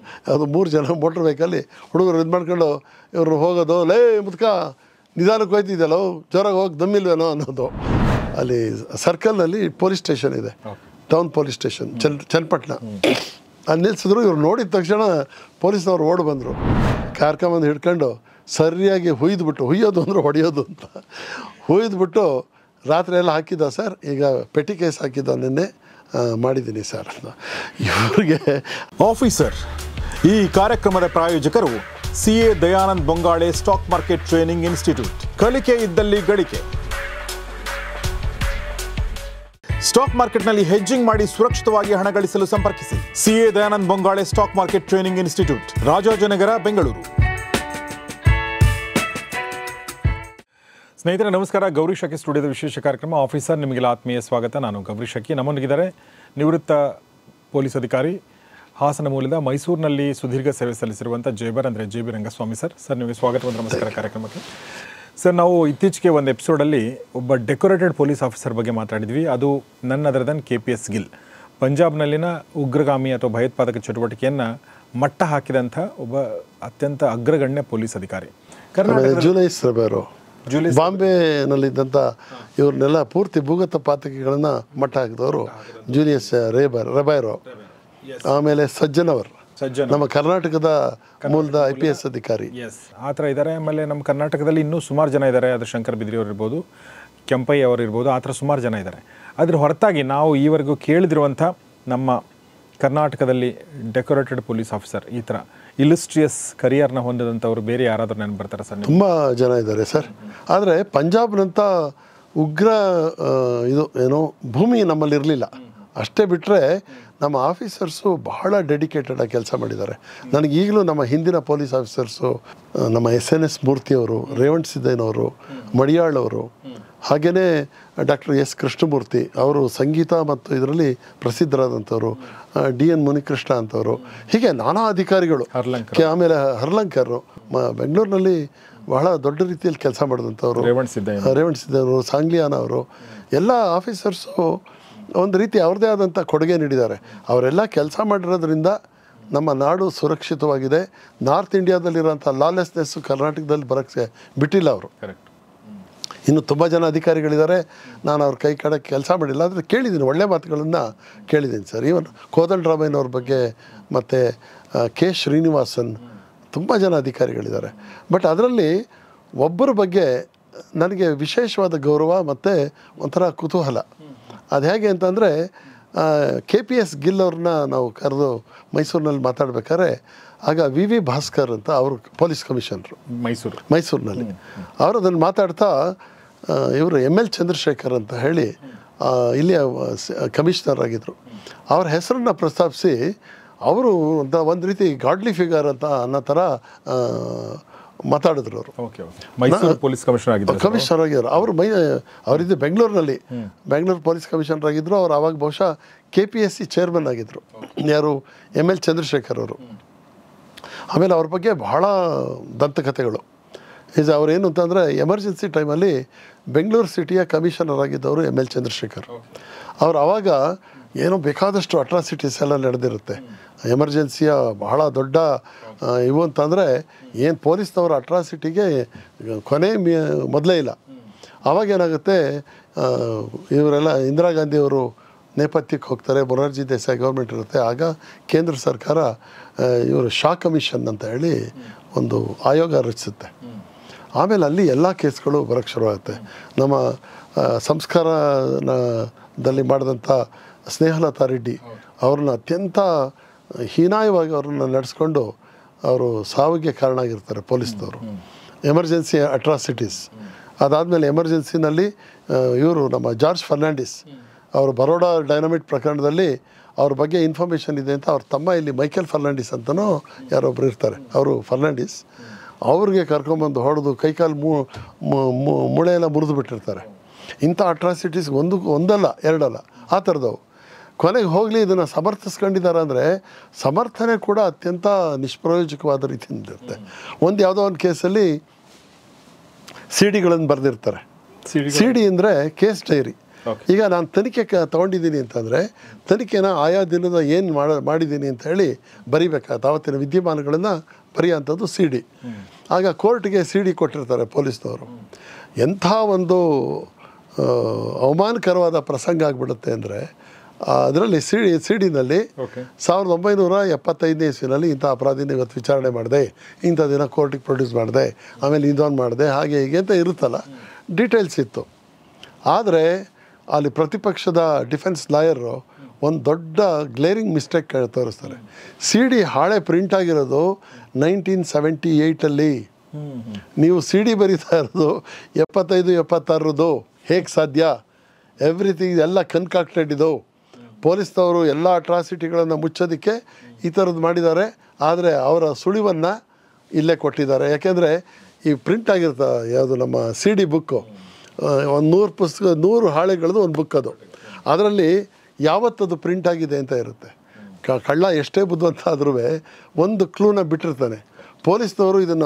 ಅದು 3 ಜನ ಮೋಟ್ರ್ ಬೈಕಲ್ಲಿ ಹುಡುಗರು ಇದು ಮಾಡ್ಕೊಂಡು ಇವ್ರನ್ನ ಹೋಗೋದು, ಲೇ ಮುದ್ಕ ನಿಧಾನಕ್ಕೆ ಹೋಯ್ತಿದ್ದೆಲ್ಲೋ, ಜೋರಾಗಿ ಹೋಗಿ ದಮ್ಮಿಲ್ವೇನೋ ಅನ್ನೋದು. ಅಲ್ಲಿ ಸರ್ಕಲ್ನಲ್ಲಿ ಪೊಲೀಸ್ ಸ್ಟೇಷನ್ ಇದೆ, ಟೌನ್ ಪೊಲೀಸ್ ಸ್ಟೇಷನ್ ಚನ್ನಪಟ್ಟಣ. ಅಲ್ಲಿ ನಿಲ್ಸಿದ್ರು. ಇವ್ರು ನೋಡಿದ ತಕ್ಷಣ ಪೊಲೀಸ್ನವ್ರು ಓಡಿ ಬಂದರು. ಕಾರ್ಕೊಂಬಂದು ಹಿಡ್ಕೊಂಡು ಸರಿಯಾಗಿ ಹುಯ್ಯೋದು ಅಂದ್ರೆ ಹೊಡೆಯೋದು ಅಂತ ಹುಯ್ದುಬಿಟ್ಟು ರಾತ್ರಿ ಎಲ್ಲ ಹಾಕಿದ್ದ ಸರ್, ಈಗ ಪೆಟ್ಟಿ ಕೇಸ್ ಹಾಕಿದ್ದ ನಿನ್ನೆ ಮಾಡಿದ್ದೀನಿ ಸರ್ ಅಂತ ಇವ್ರಿಗೆ. ಆಫೀಸರ್ ಈ ಕಾರ್ಯಕ್ರಮದ ಪ್ರಾಯೋಜಕರು CA Dayanand Bongale stock market training institute. ಕಲಿಕೆ ಇದ್ದಲ್ಲಿ ಗಳಿಕೆ. ಸ್ಟಾಕ್ ಮಾರ್ಕೆಟ್ನಲ್ಲಿ ಹೆಡ್ಜಿಂಗ್ ಮಾಡಿ ಸುರಕ್ಷಿತವಾಗಿ ಹಣ ಗಳಿಸಲು ಸಂಪರ್ಕಿಸಿ. CA Dayanand Bongale stock market training institute, Rajajinagar, Bengaluru. ಸ್ನೇಹಿತರೆ ನಮಸ್ಕಾರ. ಗೌರಿ ಶಕಿ ಸ್ಟುಡಿಯೋದ ವಿಶೇಷ ಕಾರ್ಯಕ್ರಮ ಆಫೀಸರ್ ನಿಮಗೆಲ್ಲ ಆತ್ಮೀಯ ಸ್ವಾಗತ. ನಾನು ಗೌರಿ ಶಕಿ. ನಮ್ಮೊಂದಿಗಿದ್ದಾರೆ ನಿವೃತ್ತ ಪೊಲೀಸ್ ಅಧಿಕಾರಿ, ಹಾಸನ ಮೂಲದ, ಮೈಸೂರಿನಲ್ಲಿ ಸುದೀರ್ಘ ಸೇವೆ ಸಲ್ಲಿಸಿರುವಂಥ JB ರಂಗಸ್ವಾಮಿ ಸರ್. ಸರ್ ನಿಮಗೆ ಸ್ವಾಗತ ಮತ್ತು ನಮಸ್ಕಾರ ಕಾರ್ಯಕ್ರಮಕ್ಕೆ. ಸರ್, ನಾವು ಇತ್ತೀಚೆಗೆ ಒಂದು ಎಪಿಸೋಡಲ್ಲಿ ಒಬ್ಬ ಡೆಕೋರೇಟೆಡ್ ಪೊಲೀಸ್ ಆಫೀಸರ್ ಬಗ್ಗೆ ಮಾತಾಡಿದ್ವಿ. ಅದು none other than KPS Gill. ಪಂಜಾಬ್ನಲ್ಲಿನ ಉಗ್ರಗಾಮಿ ಅಥವಾ ಭಯೋತ್ಪಾದಕ ಚಟುವಟಿಕೆಯನ್ನು ಮಟ್ಟ ಹಾಕಿದಂಥ ಒಬ್ಬ ಅತ್ಯಂತ ಅಗ್ರಗಣ್ಯ ಪೊಲೀಸ್ ಅಧಿಕಾರಿ. ಜೂಲೈಸ್ ರೆಬೈರೋ, ಬಾಂಬೆನಲ್ಲಿದ್ದಂಥ ಇವ್ರನ್ನೆಲ್ಲ ಪೂರ್ತಿ ಭೂಗತ ಪಾತಕಿಗಳನ್ನು ಮಟ್ಟ ಹಾಕಿದವರು ಜೂಲಿಯಸ್ ರೆಬೈರೋ. ಆಮೇಲೆ ಸಜ್ಜನ್ ನಮ್ಮ ಕರ್ನಾಟಕದ ಮೂಲದ IPS ಅಧಿಕಾರಿ. ಆ ಥರ ಇದ್ದಾರೆ. ಆಮೇಲೆ ನಮ್ಮ ಕರ್ನಾಟಕದಲ್ಲಿ ಇನ್ನೂ ಸುಮಾರು ಜನ ಇದ್ದಾರೆ. ಅದು ಶಂಕರ್ ಬಿದ್ರಿ ಅವರು ಇರ್ಬೋದು, ಕೆಂಪಯ್ಯ ಅವರು ಇರ್ಬೋದು, ಆ ಥರ ಸುಮಾರು ಜನ ಇದ್ದಾರೆ. ಅದ್ರ ಹೊರತಾಗಿ ನಾವು ಈವರೆಗೂ ಕೇಳಿದಿರುವಂಥ ನಮ್ಮ ಕರ್ನಾಟಕದಲ್ಲಿ ಡೆಕೋರೇಟೆಡ್ ಪೊಲೀಸ್ ಆಫೀಸರ್ ಈ ಥರ ಇಲಿಸ್ಟ್ರಿಯಸ್ ಕರಿಯರ್ನ ಹೊಂದಿದಂಥವ್ರು ಬೇರೆ ಯಾರಾದರೂ ನೆನಪು ಬರ್ತಾರೆ ಸರ್? ತುಂಬ ಜನ ಇದ್ದಾರೆ ಸರ್. ಆದರೆ ಪಂಜಾಬ್ನಂಥ ಉಗ್ರ ಭೂಮಿ ನಮ್ಮಲ್ಲಿ ಇರಲಿಲ್ಲ. ಅಷ್ಟೇ ಬಿಟ್ಟರೆ ನಮ್ಮ ಆಫೀಸರ್ಸು ಬಹಳ ಡೆಡಿಕೇಟೆಡಾಗಿ ಕೆಲಸ ಮಾಡಿದ್ದಾರೆ. ನನಗೀಗಲೂ ನಮ್ಮ ಹಿಂದಿನ ಪೊಲೀಸ್ ಆಫೀಸರ್ಸು, ನಮ್ಮ SNS ಮೂರ್ತಿಯವರು, ರೇವಣ್ ಸಿದ್ದೇನವರು, ಮಡಿಯಾಳ್ ಅವರು, ಹಾಗೆಯೇ ಡಾಕ್ಟರ್ S ಕೃಷ್ಣಮೂರ್ತಿ ಅವರು ಸಂಗೀತ ಮತ್ತು ಇದರಲ್ಲಿ ಪ್ರಸಿದ್ಧರಾದಂಥವ್ರು, DN ಮುನಿಕೃಷ್ಣ ಅಂತವರು, ಹೀಗೆ ನಾನಾ ಅಧಿಕಾರಿಗಳು. ಆಮೇಲೆ ಹರ್ಲಂಕರ್ ಬೆಂಗಳೂರಿನಲ್ಲಿ ಬಹಳ ದೊಡ್ಡ ರೀತಿಯಲ್ಲಿ ಕೆಲಸ ಮಾಡಿದಂಥವ್ರು, ರೇವಣ್ ಸಿದ್ದೇನವರು, ಸಾಂಗ್ಲಿಯಾನ ಅವರು, ಎಲ್ಲ ಆಫೀಸರ್ಸು ಒಂದು ರೀತಿ ಅವ್ರದ್ದೇ ಆದಂಥ ಕೊಡುಗೆ ನೀಡಿದ್ದಾರೆ. ಅವರೆಲ್ಲ ಕೆಲಸ ಮಾಡಿರೋದ್ರಿಂದ ನಮ್ಮ ನಾಡು ಸುರಕ್ಷಿತವಾಗಿದೆ. ನಾರ್ತ್ ಇಂಡಿಯಾದಲ್ಲಿರೋಂಥ ಲಾಲೆಸ್ನೆಸ್ಸು ಕರ್ನಾಟಕದಲ್ಲಿ ಬರೋಕ್ಕೆ ಬಿಟ್ಟಿಲ್ಲ ಅವರು. ಇನ್ನು ತುಂಬ ಜನ ಅಧಿಕಾರಿಗಳಿದ್ದಾರೆ. ನಾನು ಅವ್ರ ಕೈ ಕಡೆ ಕೆಲಸ ಮಾಡಿಲ್ಲ, ಆದರೆ ಕೇಳಿದ್ದೀನಿ, ಒಳ್ಳೆ ಮಾತುಗಳನ್ನು ಕೇಳಿದ್ದೀನಿ ಸರ್. ಈವನ್ ಕೋದಂಡರಾಮಯ್ಯನವ್ರ ಬಗ್ಗೆ ಮತ್ತು K ಶ್ರೀನಿವಾಸನ್, ತುಂಬ ಜನ ಅಧಿಕಾರಿಗಳಿದ್ದಾರೆ. ಬಟ್ ಅದರಲ್ಲಿ ಒಬ್ಬರ ಬಗ್ಗೆ ನನಗೆ ವಿಶೇಷವಾದ ಗೌರವ ಮತ್ತು ಒಂಥರ ಕುತೂಹಲ. ಅದು ಹೇಗೆ ಅಂತಂದರೆ, KPS ಗಿಲ್ ಅವ್ರನ್ನ ನಾವು ಕರೆದು ಮೈಸೂರಿನಲ್ಲಿ ಮಾತಾಡ್ಬೇಕಾದ್ರೆ, ಆಗ VV ಭಾಸ್ಕರ್ ಅಂತ ಅವರು ಪೊಲೀಸ್ ಕಮಿಷನರು ಮೈಸೂರಿನಲ್ಲಿ. ಅವರು ಅದನ್ನು ಮಾತಾಡ್ತಾ ಇವರು ML ಚಂದ್ರಶೇಖರ್ ಅಂತ ಹೇಳಿ ಇಲ್ಲಿಯ ಕಮಿಷನರ್ ಆಗಿದ್ದರು. ಅವ್ರ ಹೆಸರನ್ನ ಪ್ರಸ್ತಾಪಿಸಿ ಅವರು ಒಂದು ರೀತಿ ಗಾಡ್ಲಿ ಫಿಗರ್ ಅಂತ ಅನ್ನೋ ಥರ ಮಾತಾಡಿದ್ರು. ಅವರು ಮೈಸೂರು ಪೊಲೀಸ್ ಕಮಿಷನರ್ ಆಗಿದ್ರು. ಅವರಿದ್ದು ಬೆಂಗಳೂರು ಪೊಲೀಸ್ ಕಮಿಷನರ್ ಆಗಿದ್ದರು. ಅವ್ರು ಆವಾಗ ಬಹುಶಃ KPSC ಚೇರ್ಮನ್ ಆಗಿದ್ದರು, ಯಾರು ML ಚಂದ್ರಶೇಖರ್ ಅವರು. ಆಮೇಲೆ ಅವ್ರ ಬಗ್ಗೆ ಬಹಳ ದಂತಕಥೆಗಳು. ಅವರೇನು ಅಂತಂದರೆ, ಎಮರ್ಜೆನ್ಸಿ ಟೈಮಲ್ಲಿ ಬೆಂಗಳೂರು ಸಿಟಿಯ ಕಮಿಷನರ್ ಆಗಿದ್ದವರು ML ಚಂದ್ರಶೇಖರ್. ಅವ್ರು ಆವಾಗ ಏನೋ ಬೇಕಾದಷ್ಟು ಅಟ್ರಾಸಿಟೀಸ್ ಎಲ್ಲ ನಡೆದಿರುತ್ತೆ. ಎಮರ್ಜೆನ್ಸಿಯ ಬಹಳ ದೊಡ್ಡ ಇವು ಅಂತಂದರೆ, ಏನು ಪೊಲೀಸ್ನವ್ರ ಅಟ್ರಾಸಿಟಿಗೆ ಕೊನೆ ಮೊದಲೇ ಇಲ್ಲ. ಆವಾಗೇನಾಗುತ್ತೆ, ಇವರೆಲ್ಲ ಇಂದಿರಾ ಗಾಂಧಿಯವರು ನೇಪಥ್ಯಕ್ಕೆ ಹೋಗ್ತಾರೆ, ಮೊರಾರ್ಜಿ ದೇಸಾಯಿ ಗೌರ್ಮೆಂಟ್ ಇರುತ್ತೆ. ಆಗ ಕೇಂದ್ರ ಸರ್ಕಾರ ಇವರು ಶಾ ಕಮಿಷನ್ ಅಂತ ಹೇಳಿ ಒಂದು ಆಯೋಗ ರಚಿಸುತ್ತೆ. ಆಮೇಲೆ ಅಲ್ಲಿ ಎಲ್ಲ ಕೇಸ್ಗಳು ಬರೋಕ್ಕೆ ಶುರುವಾಗುತ್ತೆ. ನಮ್ಮ ಸಂಸ್ಕಾರದಲ್ಲಿ ಮಾಡಿದಂಥ ಸ್ನೇಹಲತಾ ರೆಡ್ಡಿ ಅವ್ರನ್ನ ಅತ್ಯಂತ ಹೀನಾಯವಾಗಿ ಅವ್ರನ್ನ ನಡೆಸ್ಕೊಂಡು ಅವರು ಸಾವಿಗೆ ಕಾರಣ ಆಗಿರ್ತಾರೆ ಪೊಲೀಸ್ನವರು. Emergency atrocities. ಅದಾದಮೇಲೆ ಎಮರ್ಜೆನ್ಸಿನಲ್ಲಿ ಇವರು ನಮ್ಮ ಜಾರ್ಜ್ ಫರ್ನಾಂಡಿಸ್ ಅವರು ಬರೋಡಾ ಡೈನಮಿಟ್ ಪ್ರಕರಣದಲ್ಲಿ ಅವ್ರ ಬಗ್ಗೆ ಇನ್ಫಾರ್ಮೇಷನ್ ಇದೆ ಅಂತ ಅವ್ರ ತಮ್ಮ ಇಲ್ಲಿ ಮೈಕೆಲ್ ಫರ್ನಾಂಡಿಸ್ ಅಂತಲೂ ಯಾರೊಬ್ಬರು ಇರ್ತಾರೆ, ಅವರು ಫರ್ನಾಂಡಿಸ್. ಅವ್ರಿಗೆ ಕರ್ಕೊಂಬಂದು ಹೊಡೆದು ಕೈಕಾಲು ಮೂಳೆ ಎಲ್ಲ ಮುರಿದು ಬಿಟ್ಟಿರ್ತಾರೆ. ಇಂಥ ಅಟ್ರಾಸಿಟೀಸ್ ಒಂದಲ್ಲ ಎರಡಲ್ಲ, ಆ ಥರದವು. ಕೊನೆಗೆ ಹೋಗಲಿ ಇದನ್ನು ಸಮರ್ಥಿಸ್ಕೊಂಡಿದ್ದಾರೆ ಅಂದರೆ ಸಮರ್ಥನೆ ಕೂಡ ಅತ್ಯಂತ ನಿಷ್ಪ್ರಯೋಜಕವಾದ ರೀತಿಯಿಂದ ಇರುತ್ತೆ. ಯಾವುದೋ ಒಂದು ಕೇಸಲ್ಲಿ CD ಗಳನ್ನು ಬರೆದಿರ್ತಾರೆ. CD ಅಂದರೆ ಕೇಸ್ ಡೈರಿ. ಈಗ ನಾನು ತನಿಖೆ ತೊಗೊಂಡಿದ್ದೀನಿ ಅಂತಂದರೆ ತನಿಖೆನ ಆಯಾ ದಿನದ ಏನು ಮಾಡಿದ್ದೀನಿ ಅಂತ ಹೇಳಿ ಬರಿಬೇಕಾಗುತ್ತೆ. ಆವತ್ತಿನ ವಿದ್ಯಮಾನಗಳನ್ನು ಬರೆಯೋಂಥದ್ದು ಸಿ ಡಿ. ಆಗ ಕೋರ್ಟ್ಗೆ ಸಿ ಡಿ ಕೊಟ್ಟಿರ್ತಾರೆ ಪೊಲೀಸ್ನವರು. ಎಂಥ ಒಂದು ಅವಮಾನಕರವಾದ ಪ್ರಸಂಗ ಆಗಿಬಿಡುತ್ತೆ ಅಂದರೆ ಅದರಲ್ಲಿ ಸಿ ಡಿನಲ್ಲಿ 1975ನೇ ಇಸ್ವಿನಲ್ಲಿ ಇಂಥ ಅಪರಾಧಿನ ಇವತ್ತು ವಿಚಾರಣೆ ಮಾಡಿದೆ, ಇಂಥ ದಿನ ಕೋರ್ಟಿಗೆ ಪ್ರೊಡ್ಯೂಸ್ ಮಾಡಿದೆ, ಆಮೇಲೆ ಇದೊಂದು ಮಾಡಿದೆ, ಹಾಗೆ ಹೀಗೆ ಅಂತ ಇರುತ್ತಲ್ಲ, ಡೀಟೇಲ್ಸ್ ಇತ್ತು. ಆದರೆ ಅಲ್ಲಿ ಪ್ರತಿಪಕ್ಷದ ಡಿಫೆನ್ಸ್ ಲಾಯರು ಒಂದು ದೊಡ್ಡ ಗ್ಲೇರಿಂಗ್ ಮಿಸ್ಟೇಕ್ ತೋರಿಸ್ತಾರೆ. ಸಿ ಡಿ ಹಾಳೆ ಪ್ರಿಂಟ್ ಆಗಿರೋದು 1978ಅಲ್ಲಿ. ನೀವು ಸಿ ಡಿ ಬರೀತಾ ಇರೋದು 75-76 ಹೇಗೆ ಸಾಧ್ಯ? ಎವ್ರಿಥಿಂಗ್ ಎಲ್ಲ ಕನ್ಕಾಕ್ಟೆಡ್ ಇದು. ಪೊಲೀಸ್ನವರು ಎಲ್ಲ ಅಟ್ರಾಸಿಟಿಗಳನ್ನು ಮುಚ್ಚೋದಕ್ಕೆ ಈ ಥರದ್ದು ಮಾಡಿದ್ದಾರೆ. ಆದರೆ ಅವರ ಸುಳಿವನ್ನು ಇಲ್ಲೇ ಕೊಟ್ಟಿದ್ದಾರೆ. ಯಾಕೆಂದರೆ ಈ ಪ್ರಿಂಟ್ ಆಗಿರ್ತ ಯಾವುದು ನಮ್ಮ ಸಿ ಡಿ ಬುಕ್ಕು, ಒಂದು 100 ಪುಸ್ತಕ 100 ಹಾಳೆಗಳದ್ದು ಒಂದು ಬುಕ್ ಅದು. ಅದರಲ್ಲಿ ಯಾವತ್ತದು ಪ್ರಿಂಟ್ ಆಗಿದೆ ಅಂತ ಇರುತ್ತೆ. ಕಳ್ಳ ಎಷ್ಟೇ ಬುದ್ಧಿವಂತ ಆದ್ರೂ ಒಂದು ಕ್ಲೂನ ಬಿಟ್ಟಿರ್ತಾನೆ. ಪೊಲೀಸ್ನವರು ಇದನ್ನು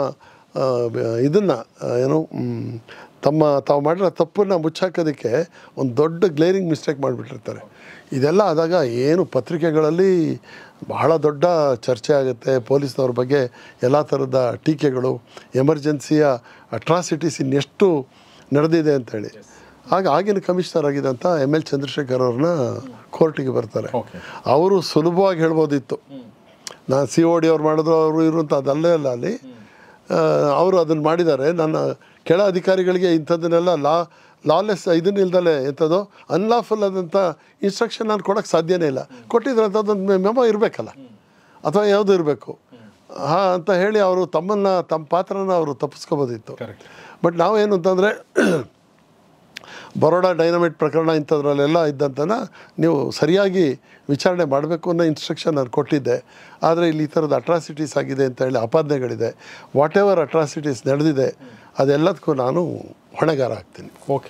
ತಾವು ಮಾಡಿರೋ ತಪ್ಪನ್ನು ಮುಚ್ಚಾಕೋದಕ್ಕೆ ಒಂದು ದೊಡ್ಡ ಗ್ಲೇರಿಂಗ್ ಮಿಸ್ಟೇಕ್ ಮಾಡಿಬಿಟ್ಟಿರ್ತಾರೆ. ಇದೆಲ್ಲ ಆದಾಗ ಏನು ಪತ್ರಿಕೆಗಳಲ್ಲಿ ಬಹಳ ದೊಡ್ಡ ಚರ್ಚೆ ಆಗುತ್ತೆ ಪೊಲೀಸ್ನವ್ರ ಬಗ್ಗೆ, ಎಲ್ಲ ಥರದ ಟೀಕೆಗಳು, ಎಮರ್ಜೆನ್ಸಿಯ ಅಟ್ರಾಸಿಟೀಸ್ ಇನ್ನೆಷ್ಟು ನಡೆದಿದೆ ಅಂಥೇಳಿ. ಆಗ ಆಗಿನ ಕಮಿಷನರ್ ಆಗಿದ್ದಂಥ ML ಚಂದ್ರಶೇಖರ್ ಅವ್ರನ್ನ ಕೋರ್ಟಿಗೆ ಬರ್ತಾರೆ. ಅವರು ಸುಲಭವಾಗಿ ಹೇಳ್ಬೋದಿತ್ತು, ನಾನು COD ಅವ್ರು ಮಾಡಿದ್ರು ಅವರು ಇರು ಅಂತ. ಅದಲ್ಲೇ ಅಲ್ಲ, ಅಲ್ಲಿ ಅವರು ಅದನ್ನು ಮಾಡಿದ್ದಾರೆ. ನನ್ನ ಕೆಳ ಅಧಿಕಾರಿಗಳಿಗೆ ಇಂಥದ್ದನ್ನೆಲ್ಲ ಲಾಲೆಸ್ ಇದನ್ನಿಲ್ದಲೇ ಎಂಥದ್ದು ಅನ್ಲಾಫುಲ್ ಆದಂಥ ಇನ್ಸ್ಟ್ರಕ್ಷನ್ ನಾನು ಕೊಡೋಕ್ಕೆ ಸಾಧ್ಯನೇ ಇಲ್ಲ. ಕೊಟ್ಟಿದ್ರೆ ಅಂಥದ್ದೊಂದು ಮೆಮೊ ಇರಬೇಕಲ್ಲ, ಅಥವಾ ಯಾವುದು ಇರಬೇಕು ಅಂತ ಹೇಳಿ ಅವರು ತಮ್ಮ ಪಾತ್ರನ ಅವರು ತಪ್ಪಿಸ್ಕೋಬೋದಿತ್ತು. ಬಟ್ ನಾವೇನು ಅಂತಂದರೆ ಬರೋಡಾ ಡೈನಮೈಟ್ ಪ್ರಕರಣ ಇಂಥದ್ರಲ್ಲೆಲ್ಲ ಇದ್ದಂತನ ನೀವು ಸರಿಯಾಗಿ ವಿಚಾರಣೆ ಮಾಡಬೇಕು ಅನ್ನೋ ಇನ್ಸ್ಟ್ರಕ್ಷನ್ ನಾನು ಕೊಟ್ಟಿದ್ದೆ. ಆದರೆ ಇಲ್ಲಿ ಈ ಥರದ ಅಟ್ರಾಸಿಟೀಸ್ ಆಗಿದೆ ಅಂತ ಹೇಳಿ ಆಪಾದನೆಗಳಿದೆ. ವಾಟ್ ಎವರ್ ಅಟ್ರಾಸಿಟೀಸ್ ನಡೆದಿದೆ ಅದೆಲ್ಲದಕ್ಕೂ ನಾನು ಹೊಣೆಗಾರ ಆಗ್ತೀನಿ.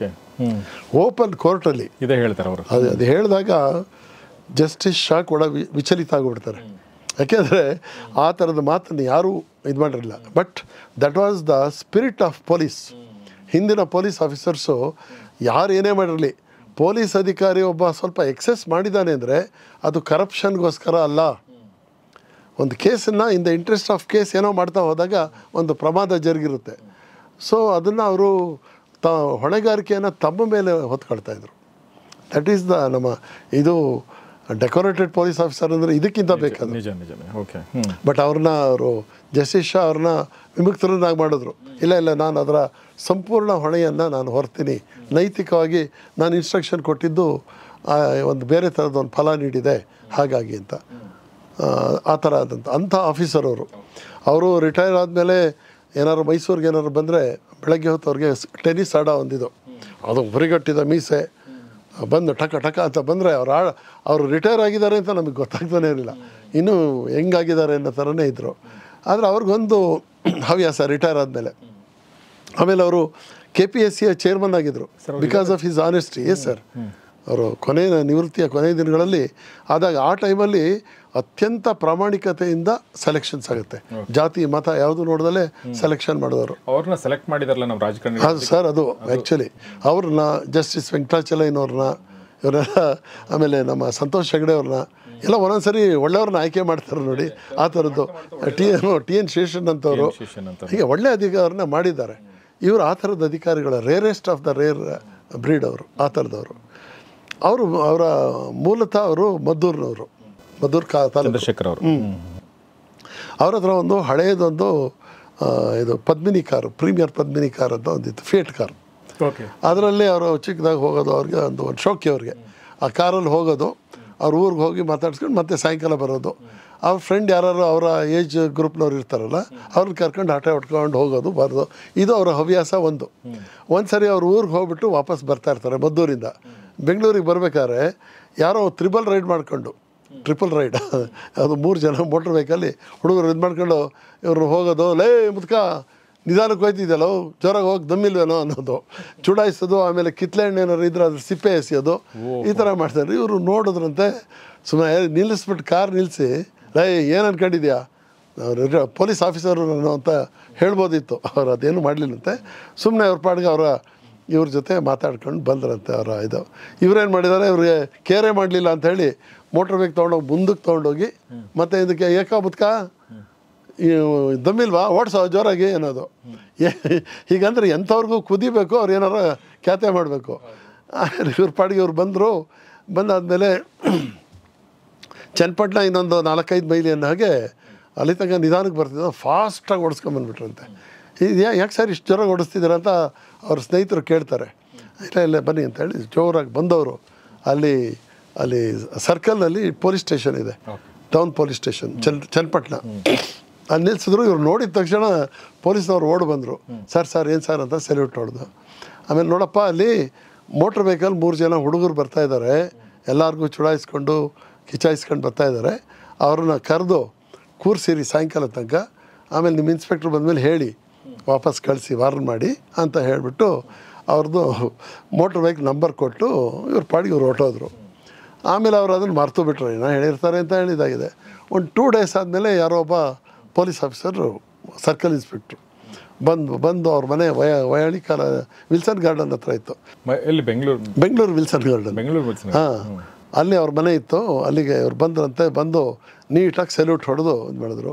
ಓಪನ್ ಕೋರ್ಟಲ್ಲಿ ಇದೇ ಹೇಳ್ತಾರೆ ಅವರು. ಅದು ಹೇಳಿದಾಗ ಜಸ್ಟಿಸ್ ಶಾ ಕೂಡ ವಿಚಲಿತ ಆಗಿಬಿಡ್ತಾರೆ. ಯಾಕೆಂದರೆ ಆ ಥರದ ಮಾತನ್ನು ಯಾರೂ ಇದು ಮಾಡಿರಲಿಲ್ಲ. But that was the spirit of police. ಹಿಂದಿನ ಪೊಲೀಸ್ ಆಫೀಸರ್ಸು ಯಾರು ಏನೇ ಮಾಡಿರಲಿ, ಪೊಲೀಸ್ ಅಧಿಕಾರಿ ಒಬ್ಬ ಸ್ವಲ್ಪ ಎಕ್ಸೆಸ್ ಮಾಡಿದ್ದಾನೆ ಅಂದರೆ ಅದು ಕರಪ್ಷನ್ಗೋಸ್ಕರ ಅಲ್ಲ. ಒಂದು ಕೇಸನ್ನು in the interest of case ಏನೋ ಮಾಡ್ತಾ ಹೋದಾಗ ಒಂದು ಪ್ರಮಾದ ಜರುಗಿರುತ್ತೆ. ಸೊ ಅದನ್ನು ಅವರು ಹೊಣೆಗಾರಿಕೆಯನ್ನು ತಮ್ಮ ಮೇಲೆ ಹೊತ್ಕೊಳ್ತಾಯಿದ್ರು. ದಟ್ ಈಸ್ ನಮ್ಮ ಇದು ಡೆಕೋರೇಟೆಡ್ ಪೊಲೀಸ್ ಆಫೀಸರ್ ಅಂದರೆ ಇದಕ್ಕಿಂತ ಬೇಕಾದ್ರೆ. ಬಟ್ ಅವರು ಜಸ್ಟಿಸ್ ಶಾ ಅವ್ರನ್ನ ವಿಮುಕ್ತರನ್ನಾಗಿ ಮಾಡಿದ್ರು. ಇಲ್ಲ ನಾನು ಅದರ ಸಂಪೂರ್ಣ ಹೊಣೆಯನ್ನು ನಾನು ಹೊರ್ತೀನಿ, ನೈತಿಕವಾಗಿ ನಾನು ಇನ್ಸ್ಟ್ರಕ್ಷನ್ ಕೊಟ್ಟಿದ್ದು ಒಂದು ಬೇರೆ ಥರದ ಒಂದು ಫಲ ನೀಡಿದೆ ಹಾಗಾಗಿ ಅಂತ. ಆ ಥರ ಅಂಥ ಆಫೀಸರ್ ಅವರು ರಿಟೈರ್ ಆದಮೇಲೆ ಏನಾದ್ರು ಮೈಸೂರಿಗೆ ಏನಾದ್ರು ಬಂದರೆ ಬೆಳಗ್ಗೆ ಹೊತ್ತು ಅವ್ರಿಗೆ ಟೆನ್ನಿಸ್ ಆಡೋ ಒಂದಿದು, ಅದು ಹುರಿಗಟ್ಟಿದ ಮೀಸೆ ಬಂದು ಟಕ ಅಂತ ಬಂದರೆ ಅವರು ರಿಟೈರ್ ಆಗಿದ್ದಾರೆ ಅಂತ ನಮಗೆ ಗೊತ್ತಾಗ್ತಾನೆ ಇರಲಿಲ್ಲ. ಇನ್ನೂ ಹೆಂಗಾಗಿದ್ದಾರೆ ಅನ್ನೋ ಥರನೇ ಇದ್ದರು. ಆದರೆ ಅವ್ರಿಗೊಂದು ಹವ್ಯಾಸ ರಿಟೈರ್ ಆದಮೇಲೆ. ಆಮೇಲೆ ಅವರು KPSCಯ ಚೇರ್ಮನ್ ಆಗಿದ್ದರು because of his honesty. Yes sir, ಅವರು ನಿವೃತ್ತಿಯ ಕೊನೆಯ ದಿನಗಳಲ್ಲಿ ಆದಾಗ ಆ ಟೈಮಲ್ಲಿ ಅತ್ಯಂತ ಪ್ರಾಮಾಣಿಕತೆಯಿಂದ ಸೆಲೆಕ್ಷನ್ಸ್ ಆಗುತ್ತೆ. ಜಾತಿ ಮತ ಯಾವುದು ನೋಡಿದಲೇ ಸೆಲೆಕ್ಷನ್ ಮಾಡಿದವರು. ಅವ್ರನ್ನ ಸೆಲೆಕ್ಟ್ ಮಾಡಿದಾರಲ್ಲ ನಮ್ಮ ರಾಜಕಾರಣಿ. ಅದು ಸರ್, ಅದು ಆ್ಯಕ್ಚುಲಿ ಅವ್ರನ್ನ ಜಸ್ಟಿಸ್ ವೆಂಕಟಾಚಲಯ್ಯನವ್ರನ್ನ ಇವರೆಲ್ಲ, ಆಮೇಲೆ ನಮ್ಮ ಸಂತೋಷ್ ಹೆಗಡೆ ಅವ್ರನ್ನ ಎಲ್ಲ ಒಂದೊಂದ್ಸರಿ ಒಳ್ಳೆಯವ್ರನ್ನ ಆಯ್ಕೆ ಮಾಡ್ತಾರೆ ನೋಡಿ. ಆ ಥರದ್ದು TN ಶೇಷನ್ ಅಂತವರು ಹೀಗೆ ಒಳ್ಳೆ ಅಧಿಕಾರನ್ನ ಮಾಡಿದ್ದಾರೆ. ಇವರು ಆ ಥರದ ಅಧಿಕಾರಿಗಳ rarest of the rare breed ಅವರು. ಆ ಥರದವರು ಅವರ ಮೂಲತಃ ಅವರು ಮದ್ದೂರು ಚಂದ್ರಶೇಖರ್ ಅವರು. ಅವ್ರ ಹತ್ರ ಒಂದು ಹಳೆಯದೊಂದು ಇದು Padmini car, premier Padmini car ಅಂತ ಒಂದಿತ್ತು, ಫಿಯಟ್ ಕಾರ್. ಅದರಲ್ಲಿ ಅವರು ಚಿಕ್ಕದಾಗಿ ಹೋಗೋದು, ಅವ್ರಿಗೆ ಒಂದು ಶೋಕಿ ಅವ್ರಿಗೆ. ಆ ಕಾರಲ್ಲಿ ಹೋಗೋದು, ಅವ್ರ ಊರಿಗೆ ಹೋಗಿ ಮಾತಾಡ್ಸ್ಕೊಂಡು ಮತ್ತೆ ಸಾಯಂಕಾಲ ಬರೋದು. ಅವ್ರ ಫ್ರೆಂಡ್ ಯಾರು ಅವರ ಏಜ್ ಗ್ರೂಪ್ನವ್ರು ಇರ್ತಾರಲ್ಲ, ಅವ್ರನ್ನ ಕರ್ಕೊಂಡು ಆಟ ಹೊಡ್ಕೊಂಡು ಹೋಗೋದು ಬರೋದು. ಇದು ಅವರ ಹವ್ಯಾಸ. ಒಂದು ಸರಿ ಅವ್ರ ಊರಿಗೆ ಹೋಗ್ಬಿಟ್ಟು ವಾಪಸ್ ಬರ್ತಾ ಇರ್ತಾರೆ ಮದ್ದೂರಿಂದ. ಬೆಂಗಳೂರಿಗೆ ಬರಬೇಕಾದ್ರೆ ಯಾರೋ ಟ್ರಿಪಲ್ ರೈಡ್ ಅದು 3 ಜನ ಮೋಟ್ರ್ ಬೈಕಲ್ಲಿ ಹುಡುಗರು ಇದು ಮಾಡ್ಕೊಂಡು ಇವ್ರನ್ನ ಹೋಗೋದು. ಲೇ ಮುದ್ಕ ನಿಧಾನಕ್ಕೆ ಹೋಯ್ತಿದ್ದಲ್ಲೋ, ಜೋರಾಗಿ ಹೋಗಿ ದಮ್ಮಿಲ್ವೇನೋ ಅನ್ನೋದು, ಚುಡಾಯಿಸೋದು. ಆಮೇಲೆ ಕಿತ್ಲೆ ಹಣ್ಣು ಏನಾರು ಇದ್ರೆ ಅದ್ರ ಸಿಪ್ಪೆ ಎಸೆಯೋದು, ಈ ಥರ ಮಾಡ್ತಾರೆ. ಇವರು ನೋಡಿದ್ರಂತೆ, ಸುಮ್ಮನೆ ನಿಲ್ಲಿಸ್ಬಿಟ್ಟು ಕಾರ್ ನಿಲ್ಲಿಸಿ, ಲೇ ಏನು ಅನ್ಕೊಂಡಿದ್ಯಾ, ಪೊಲೀಸ್ ಆಫೀಸರು ನಾನು ಅಂತ ಹೇಳ್ಬೋದಿತ್ತು. ಅವ್ರು ಅದೇನು ಮಾಡಲಿಲ್ಲಂತೆ. ಸುಮ್ಮನೆ ಅವ್ರ ಪಾಡಿಗೆ ಅವರ ಇವ್ರ ಜೊತೆ ಮಾತಾಡ್ಕೊಂಡು ಬಂದ್ರಂತೆ ಅವರ ಇದು. ಇವ್ರೇನು ಮಾಡಿದ್ದಾರೆ, ಇವ್ರಿಗೆ ಕೇರೆ ಮಾಡಲಿಲ್ಲ ಅಂಥೇಳಿ ಮೋಟ್ರ್ ಬೈಕ್ ತೊಗೊಂಡೋಗಿ ಮುಂದಕ್ಕೆ ತೊಗೊಂಡೋಗಿ ಮತ್ತು ಇದಕ್ಕೆ ಏಕಾಬುತ್ಕ ದಮ್ಮಿಲ್ವಾ ಓಡಿಸೋ ಜೋರಾಗಿ ಅನ್ನೋದು. ಹೀಗಂದ್ರೆ ಎಂಥವ್ರಿಗೂ ಕುದಿಬೇಕು, ಅವ್ರು ಏನಾರ ಖ್ಯಾತೆ ಮಾಡಬೇಕು. ಇವ್ರ ಪಾಡಿಗೆ ಇವ್ರು ಬಂದಾದಮೇಲೆ ಚನ್ನಪಟ್ಟಣ ಇನ್ನೊಂದು 4-5 ಮೈಲಿ ಅನ್ನೋ ಹಾಗೆ ಅಲ್ಲಿ ತನಕ ನಿಧಾನಕ್ಕೆ ಬರ್ತಿದ್ದ, ಫಾಸ್ಟಾಗಿ ಓಡಿಸ್ಕೊಂಬಂದ್ಬಿಟ್ರಂತೆ. ಇದು ಯಾಕೆ ಸರ್ ಇಷ್ಟು ಜೋರಾಗಿ ಓಡಿಸ್ತಿದ್ದೀರ ಅಂತ ಅವ್ರ ಸ್ನೇಹಿತರು ಕೇಳ್ತಾರೆ. ಇಲ್ಲ ಬನ್ನಿ ಅಂತೇಳಿ ಜೋರಾಗಿ ಬಂದವರು ಅಲ್ಲಿ ಸರ್ಕಲ್ನಲ್ಲಿ ಪೊಲೀಸ್ ಸ್ಟೇಷನ್ ಇದೆ, ಟೌನ್ ಪೊಲೀಸ್ ಸ್ಟೇಷನ್ ಚನ್ನಪಟ್ಟಣ. ಅಲ್ಲಿ ನಿಲ್ಸಿದ್ರು. ಇವ್ರು ನೋಡಿದ ತಕ್ಷಣ ಪೊಲೀಸ್ನವ್ರು ಓಡಿ ಬಂದರು. ಸರ್ ಏನು ಸರ್ ಅಂತ ಸೆಲ್ಯೂಟ್ ಹೊಡೆದು. ಆಮೇಲೆ ನೋಡಪ್ಪ, ಅಲ್ಲಿ ಮೋಟ್ರ್ ವೆಹಿಕಲ್ 3 ಜನ ಹುಡುಗರು ಬರ್ತಾಯಿದ್ದಾರೆ, ಎಲ್ಲರಿಗೂ ಚುಡಾಯಿಸ್ಕೊಂಡು ಕಿಚಾಯಿಸ್ಕೊಂಡು ಬರ್ತಾಯಿದ್ದಾರೆ. ಅವ್ರನ್ನ ಕರೆದು ಕೂರಿಸಿರಿ ಸಾಯಂಕಾಲ ತನಕ, ಆಮೇಲೆ ನಿಮ್ಮ ಇನ್ಸ್ಪೆಕ್ಟ್ರ್ ಬಂದಮೇಲೆ ಹೇಳಿ ವಾಪಸ್ ಕಳಿಸಿ ವಾರ್ನ್ ಮಾಡಿ ಅಂತ ಹೇಳಿಬಿಟ್ಟು ಅವ್ರದ್ದು ಮೋಟ್ರ್ ಬೈಕ್ ನಂಬರ್ ಕೊಟ್ಟು ಇವ್ರ ಪಾಡಿಗೆ ಇವ್ರು ಹೊರಟೋದ್ರು. ಆಮೇಲೆ ಅವ್ರು ಅದನ್ನು ಮರ್ತು ಬಿಟ್ರು, ಏನೋ ಹೇಳಿರ್ತಾರೆ ಅಂತ ಹೇಳಿದಾಗಿದೆ. ಒಂದು 2 ಡೇಸ್ ಆದಮೇಲೆ ಯಾರೋ ಒಬ್ಬ ಪೊಲೀಸ್ ಆಫೀಸರು, ಸರ್ಕಲ್ ಇನ್ಸ್ಪೆಕ್ಟ್ರು ಬಂದು ಅವ್ರ ಮನೆ ವಯಾಳಿ ಕಾಲ ವಿಲ್ಸನ್ ಗಾರ್ಡನ್ ಹತ್ರ ಇತ್ತು. ಎಲ್ಲಿ? ಬೆಂಗಳೂರು ವಿಲ್ಸನ್ ಗಾರ್ಡನ್. ಹಾಂ, ಅಲ್ಲಿ ಅವ್ರ ಮನೆ ಇತ್ತು. ಅಲ್ಲಿಗೆ ಅವ್ರು ಬಂದ್ರಂತೆ. ಬಂದು ನೀಟಾಗಿ ಸೆಲ್ಯೂಟ್ ಹೊಡೆದು ಇದು ಮಾಡಿದ್ರು.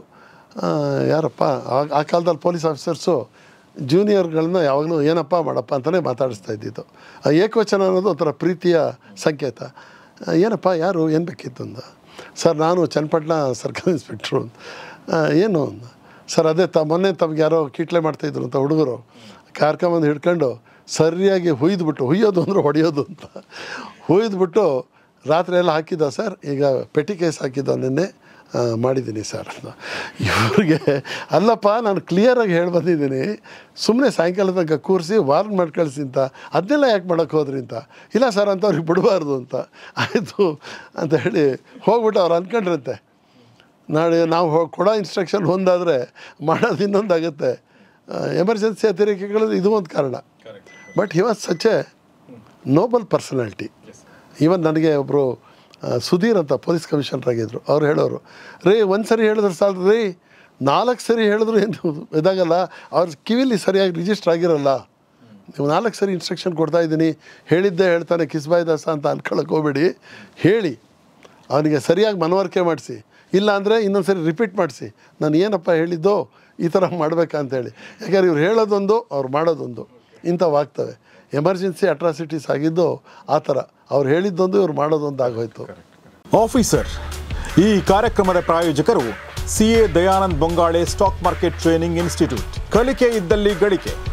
ಯಾರಪ್ಪ, ಆ ಕಾಲದಲ್ಲಿ ಪೊಲೀಸ್ ಆಫೀಸರ್ಸು ಜೂನಿಯರ್ಗಳನ್ನ ಯಾವಾಗಲೂ ಏನಪ್ಪ ಮಾಡಪ್ಪ ಅಂತಲೇ ಮಾತಾಡಿಸ್ತಾ ಇದ್ದಿದ್ದು. ಏಕವಚನ ಅನ್ನೋದು ಒಂಥರ ಪ್ರೀತಿಯ ಸಂಕೇತ. ಏನಪ್ಪ, ಯಾರು, ಏನು ಬೇಕಿತ್ತು ಅಂದ. ಸರ್, ನಾನು ಚನ್ನಪಟ್ಟಣ ಸರ್ಕಲ್ ಇನ್ಸ್ಪೆಕ್ಟ್ರು. ಏನು ಅಂದ. ಸರ್, ಅದೇ ಮೊನ್ನೆ ತಮ್ಗೆ ಯಾರೋ ಕೀಟ್ಲೆ ಮಾಡ್ತಾಯಿದ್ರು ಅಂತ ಹುಡುಗರು ಕಾರ್ಕೊಂಬಂದು ಹಿಡ್ಕೊಂಡು ಸರಿಯಾಗಿ ಹುಯ್ಯೋದು ಅಂದರೆ ಹೊಡೆಯೋದು ಅಂತ ಹುಯ್ದುಬಿಟ್ಟು ರಾತ್ರಿ ಎಲ್ಲ ಹಾಕಿದ್ದ ಸರ್. ಈಗ ಪೆಟಿ ಕೇಸ್ ಹಾಕಿದ್ದ ನಿನ್ನೆ ಮಾಡಿದ್ದೀನಿ ಸರ್ ಅಂತ. ಇವ್ರಿಗೆ ಅಲ್ಲಪ್ಪ, ನಾನು ಕ್ಲಿಯರಾಗಿ ಹೇಳಿ ಬಂದಿದ್ದೀನಿ, ಸುಮ್ಮನೆ ಸಾಯಂಕಾಲ ತನಕ ಕೂರಿಸಿ ವಾರ್ನ್ ಮಾಡಿ ಕಳಿಸಿ ಅಂತ. ಅದನ್ನೆಲ್ಲ ಯಾಕೆ ಮಾಡೋಕ್ಕೆ ಹೋದ್ರಿ ಅಂತ. ಇಲ್ಲ ಸರ್ ಅಂತ ಅವ್ರಿಗೆ ಬಿಡಬಾರ್ದು ಅಂತ. ಆಯಿತು ಅಂತ ಹೇಳಿ ಹೋಗ್ಬಿಟ್ಟು ಅವ್ರು ಅಂದ್ಕೊಂಡ್ರಂತೆ, ನಾಳೆ ನಾವು ಕೊಡೋ ಇನ್ಸ್ಟ್ರಕ್ಷನ್ ಒಂದಾದರೆ ಮಾಡೋದು ಇನ್ನೊಂದಾಗುತ್ತೆ. ಎಮರ್ಜೆನ್ಸಿ ಅತಿರೇಕಗಳು ಇದು ಒಂದು ಕಾರಣ. But he was such a noble personality. Even ನನಗೆ ಒಬ್ಬರು ಸುಧೀರ್ ಅಂತ ಪೊಲೀಸ್ ಕಮಿಷನರ್ ಆಗಿದ್ದರು. ಅವ್ರು ಹೇಳೋರು, ರೀ 1 ಸರಿ ಹೇಳಿದ್ರೆ ಸಾಲದು ರೀ, 4 ಸರಿ ಹೇಳಿದ್ರು ಏನು ಇದಾಗಲ್ಲ, ಅವ್ರ ಕಿವಿಲಿ ಸರಿಯಾಗಿ ರಿಜಿಸ್ಟರ್ ಆಗಿರೋಲ್ಲ. ನೀವು 4 ಸರಿ ಇನ್ಸ್ಟ್ರಕ್ಷನ್ ಕೊಡ್ತಾಯಿದ್ದೀನಿ, ಹೇಳಿದ್ದೆ ಹೇಳ್ತಾನೆ ಕಿಸ್ಬಾಯ್ ದಾಸ ಅಂತ ಅನ್ಕೊಳ್ಳೋಕೆ ಹೋಗ್ಬೇಡಿ. ಹೇಳಿ ಅವನಿಗೆ ಸರಿಯಾಗಿ ಮನವರಿಕೆ ಮಾಡಿಸಿ, ಇಲ್ಲ ಅಂದರೆ ಇನ್ನೊಂದು ಸರಿ ರಿಪೀಟ್ ಮಾಡಿಸಿ, ನಾನು ಏನಪ್ಪ ಹೇಳಿದ್ದೋ ಈ ಥರ ಮಾಡಬೇಕಾ ಅಂತೇಳಿ. ಯಾಕೆಂದ್ರೆ ಇವ್ರು ಹೇಳೋದೊಂದು ಅವ್ರು ಮಾಡೋದೊಂದು ಇಂಥವಾಗ್ತವೆ. ಎಮರ್ಜೆನ್ಸಿ ಅಟ್ರಾಸಿಟೀಸ್ ಆಗಿದ್ದು ಆ ಥರ. ಅವ್ರು ಹೇಳಿದ್ದೊಂದು ಇವ್ರು ಮಾಡೋದೊಂದು ಆಗೋಯ್ತು. ಆಫೀಸರ್, ಈ ಕಾರ್ಯಕ್ರಮದ ಪ್ರಾಯೋಜಕರು CA Dayanand Bongale stock market training institute. ಕಲಿಕೆ ಇದ್ದಲ್ಲಿ ಗಳಿಕೆ.